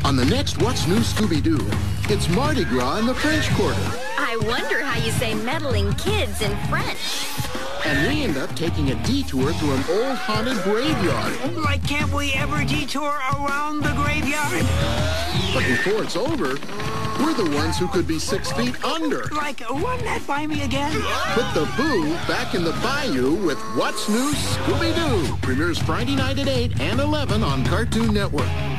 On the next What's New Scooby-Doo, it's Mardi Gras in the French Quarter. I wonder how you say meddling kids in French. And we end up taking a detour through an old haunted graveyard. Like, can't we ever detour around the graveyard? But before it's over, we're the ones who could be 6 feet under. Like, run that by me again? Put the boo back in the bayou with What's New Scooby-Doo. Premieres Friday night at 8 and 11 on Cartoon Network.